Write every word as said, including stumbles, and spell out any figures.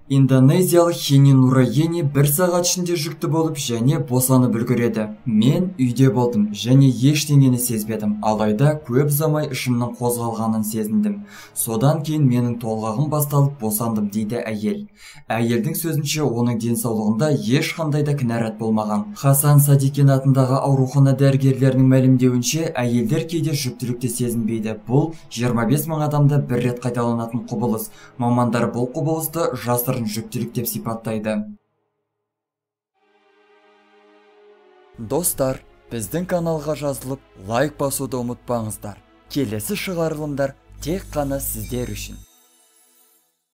Индонезиялық Хени Нурайени бір сағат ішінде жүкті болып және босанып үлгереді. Мен үйде болдым және ештеңені сезбедім, алайда көп ұзамай ішімнің қозғалғанын сезіндім. Содан кейін менің толғағым басталып босандым, дейді әйел. Әйелдің сөзінше, оның денсаулығында ешқандай да кінәрат болмаған. Хасан Садикин атындағы аурухана дәрігерлерінің мәлімдеуінше, әйелдер кейде жүктілікті сезінбейді. Бұл жиырма бес мың адамда бір рет қайталанатын құбылыс. Мамандар бұл құбылысты жасырын жүктілік деп сипаттайды. Достар, біздің каналға жазылып, лайк басуды ұмытпаңыздар. Келесі шығарылымдар тек қана сіздер үшін.